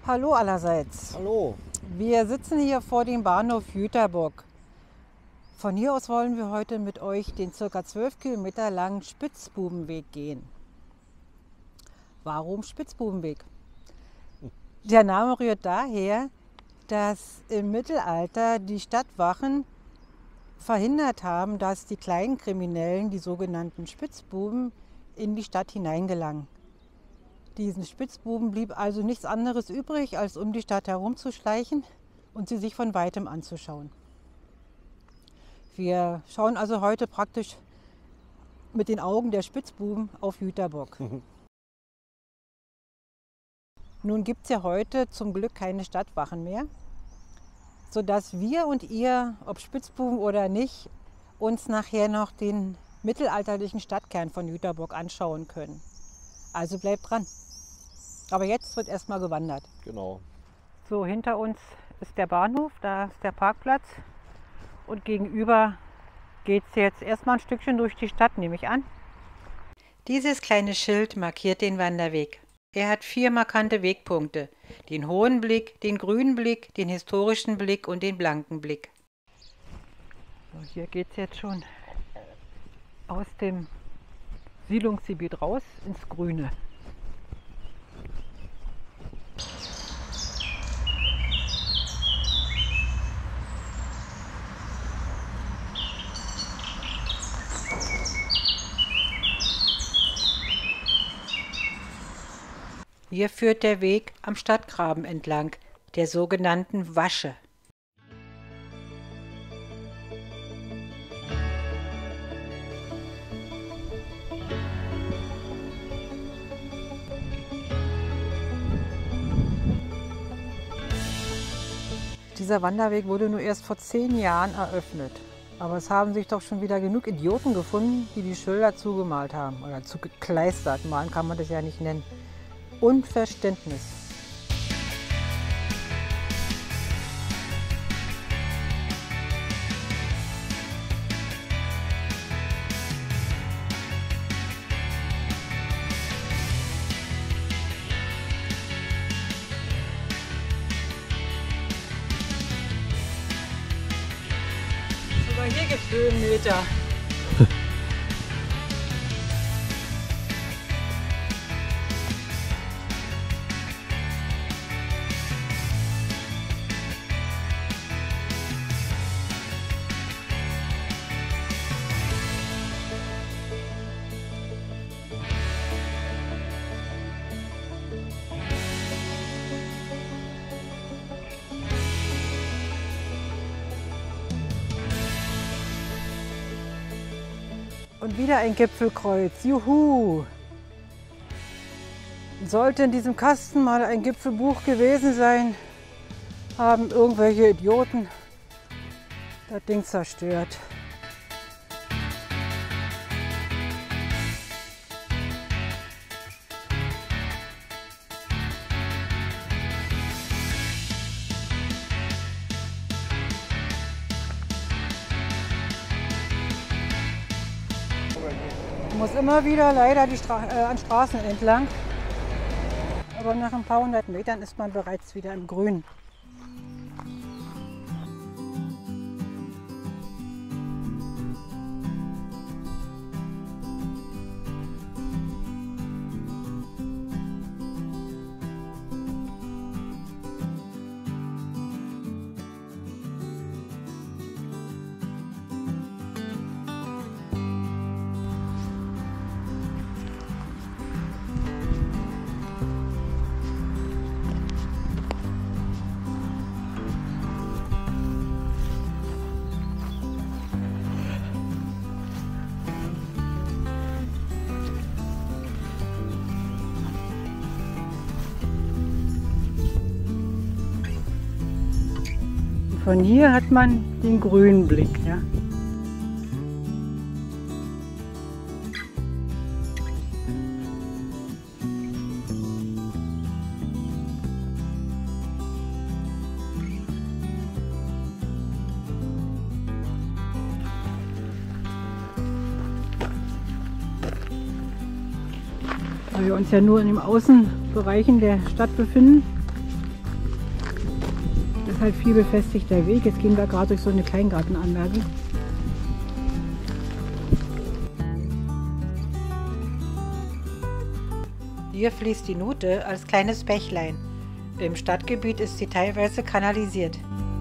Hallo allerseits. Hallo. Wir sitzen hier vor dem Bahnhof Jüterbock. Von hier aus wollen wir heute mit euch den ca. 12 Kilometer langen Spitzbubenweg gehen. Warum Spitzbubenweg? Der Name rührt daher, dass im Mittelalter die Stadtwachen verhindert haben, dass die kleinen Kriminellen, die sogenannten Spitzbuben, in die Stadt hineingelangen. Diesen Spitzbuben blieb also nichts anderes übrig, als um die Stadt herumzuschleichen und sie sich von weitem anzuschauen. Wir schauen also heute praktisch mit den Augen der Spitzbuben auf Jüterbock. Nun gibt es ja heute zum Glück keine Stadtwachen mehr, sodass wir und ihr, ob Spitzbuben oder nicht, uns nachher noch den mittelalterlichen Stadtkern von Jüterbock anschauen können. Also bleibt dran. Aber jetzt wird erstmal gewandert. Genau. So, hinter uns ist der Bahnhof, da ist der Parkplatz. Und gegenüber geht es jetzt erstmal ein Stückchen durch die Stadt, nehme ich an. Dieses kleine Schild markiert den Wanderweg. Er hat 4 markante Wegpunkte. Den hohen Blick, den grünen Blick, den historischen Blick und den blanken Blick. So, hier geht es jetzt schon aus dem Siedlungsgebiet raus ins Grüne. Hier führt der Weg am Stadtgraben entlang, der sogenannten Wasche. Dieser Wanderweg wurde nur erst vor 10 Jahren eröffnet. Aber es haben sich doch schon wieder genug Idioten gefunden, die die Schilder zugemalt haben. Oder zugekleistert, malen kann man das ja nicht nennen. Unverständnis. Sogar hier gibt es Höhenmeter. Und wieder ein Gipfelkreuz. Juhu! Sollte in diesem Kasten mal ein Gipfelbuch gewesen sein, haben irgendwelche Idioten das Ding zerstört. Ich muss immer wieder leider an Straßen entlang, aber nach ein paar 100 Metern ist man bereits wieder im Grün. Von hier hat man den grünen Blick. Ja. Da wir uns ja nur in den Außenbereichen der Stadt befinden, ist halt viel befestigter Weg. Jetzt gehen wir gerade durch so eine Kleingartenanlage. Hier fließt die Nuthe als kleines Bächlein. Im Stadtgebiet ist sie teilweise kanalisiert.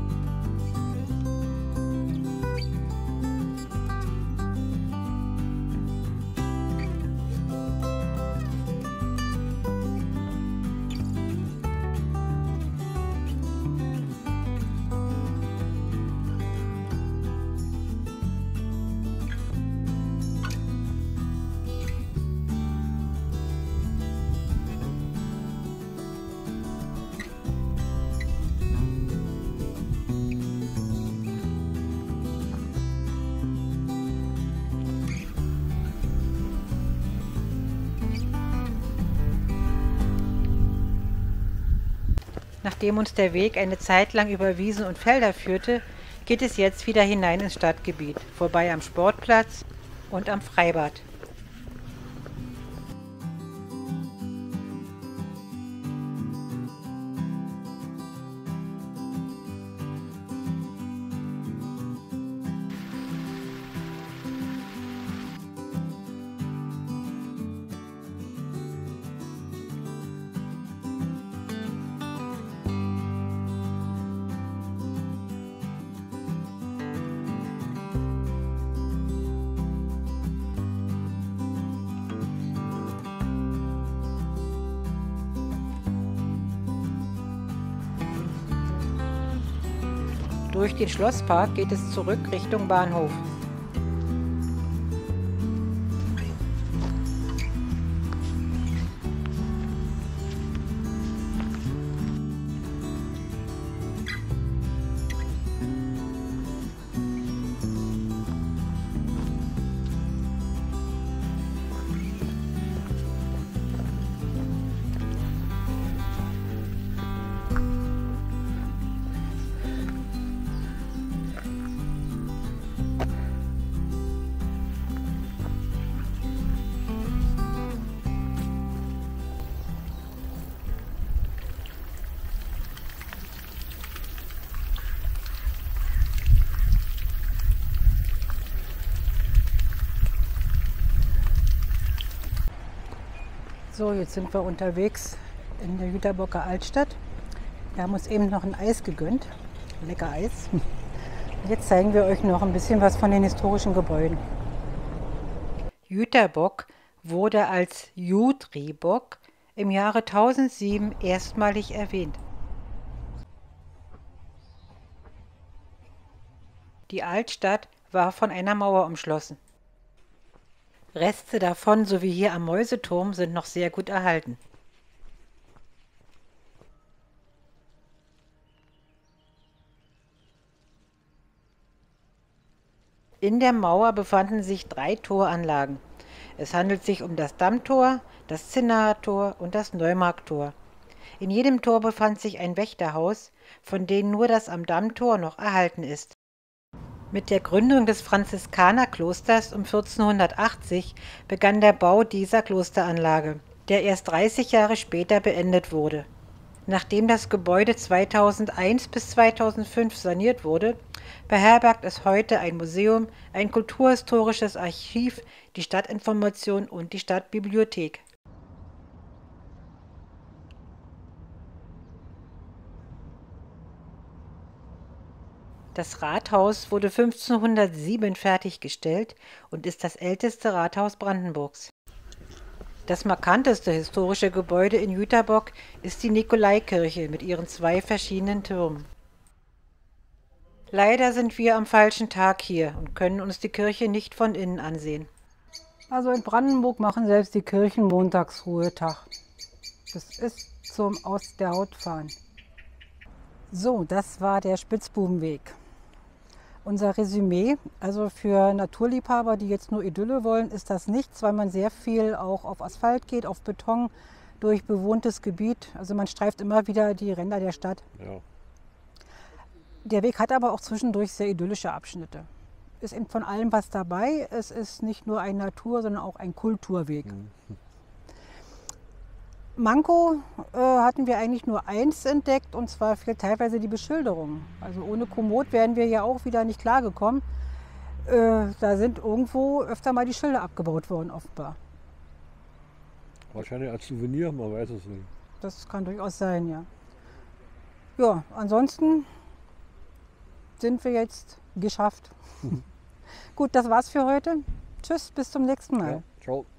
Nachdem uns der Weg eine Zeit lang über Wiesen und Felder führte, geht es jetzt wieder hinein ins Stadtgebiet, vorbei am Sportplatz und am Freibad. Durch den Schlosspark geht es zurück Richtung Bahnhof. So, jetzt sind wir unterwegs in der Jüterbocker Altstadt. Wir haben uns eben noch ein Eis gegönnt. Lecker Eis. Jetzt zeigen wir euch noch ein bisschen was von den historischen Gebäuden. Jüterbock wurde als Judribock im Jahre 1007 erstmalig erwähnt. Die Altstadt war von einer Mauer umschlossen. Reste davon, so wie hier am Mäuseturm, sind noch sehr gut erhalten. In der Mauer befanden sich 3 Toranlagen. Es handelt sich um das Dammtor, das Zinnaer Tor und das Neumarkttor. In jedem Tor befand sich ein Wächterhaus, von denen nur das am Dammtor noch erhalten ist. Mit der Gründung des Franziskanerklosters um 1480 begann der Bau dieser Klosteranlage, der erst 30 Jahre später beendet wurde. Nachdem das Gebäude 2001 bis 2005 saniert wurde, beherbergt es heute ein Museum, ein kulturhistorisches Archiv, die Stadtinformation und die Stadtbibliothek. Das Rathaus wurde 1507 fertiggestellt und ist das älteste Rathaus Brandenburgs. Das markanteste historische Gebäude in Jüterbock ist die Nikolaikirche mit ihren 2 verschiedenen Türmen. Leider sind wir am falschen Tag hier und können uns die Kirche nicht von innen ansehen. Also in Brandenburg machen selbst die Kirchen montags Ruhetag. Das ist zum Aus der Haut fahren. So, das war der Spitzbubenweg. Unser Resümee, also für Naturliebhaber, die jetzt nur Idylle wollen, ist das nichts, weil man sehr viel auch auf Asphalt geht, auf Beton, durch bewohntes Gebiet. Also man streift immer wieder die Ränder der Stadt. Ja. Der Weg hat aber auch zwischendurch sehr idyllische Abschnitte. Ist eben von allem was dabei. Es ist nicht nur ein Natur-, sondern auch ein Kulturweg. Manko hatten wir eigentlich nur eins entdeckt, und zwar fehlt teilweise die Beschilderung. Also ohne Komoot wären wir ja auch wieder nicht klargekommen. Da sind irgendwo öfter mal die Schilder abgebaut worden, offenbar. Wahrscheinlich als Souvenir, man weiß es nicht. Das kann durchaus sein, ja. Ja, ansonsten sind wir jetzt geschafft. Gut, das war's für heute. Tschüss, bis zum nächsten Mal. Ja, ciao.